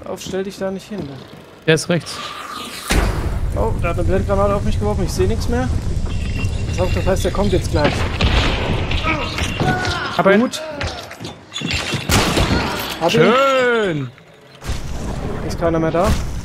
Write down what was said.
auf, stell dich da nicht hin. Ne? Der ist rechts. Oh, da hat eine Blendgranate auf mich geworfen, ich sehe nichts mehr. Das heißt, der kommt jetzt gleich. Aber gut. Schön! Ist keiner mehr da?